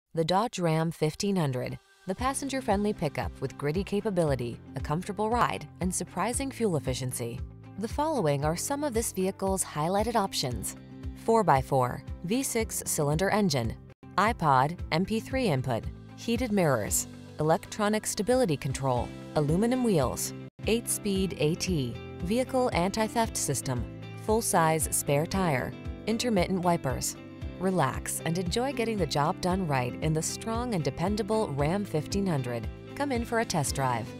The Dodge Ram 1500, the passenger-friendly pickup with gritty capability, a comfortable ride, and surprising fuel efficiency. The following are some of this vehicle's highlighted options: 4x4, V6 cylinder engine, iPod, MP3 input, heated mirrors, electronic stability control, aluminum wheels, 8-speed AT, vehicle anti-theft system, full-size spare tire, intermittent wipers. Relax and enjoy getting the job done right in the strong and dependable Ram 1500. Come in for a test drive.